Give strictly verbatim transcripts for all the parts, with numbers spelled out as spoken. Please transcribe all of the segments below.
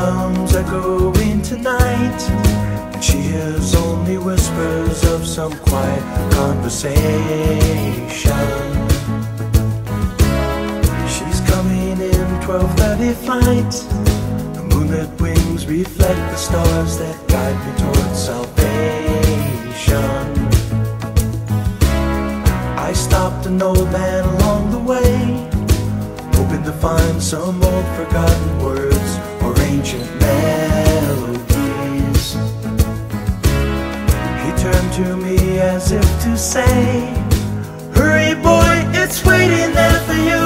comes echoing tonight, and she hears only whispers of some quiet conversation. She's coming in twelve thirty flight. The moonlit wings reflect the stars that guide me towards salvation. I stopped an old man along the way, hoping to find some old forgotten words or ancient melodies. He turned to me as if to say, "Hurry boy, it's waiting there for you."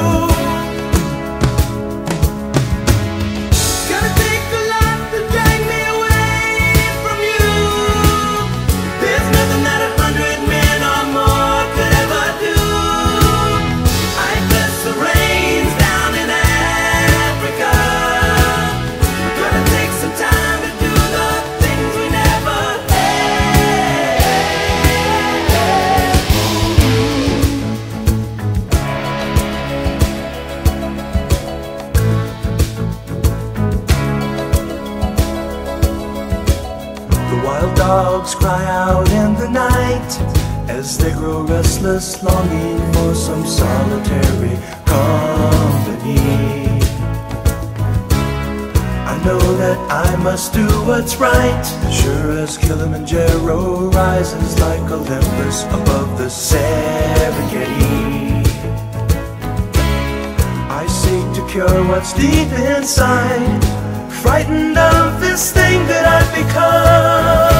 Wild dogs cry out in the night as they grow restless, longing for some solitary company. I know that I must do what's right, sure as Kilimanjaro rises like Olympus above the Serengeti. I seek to cure what's deep inside, frightened of this thing that I've become.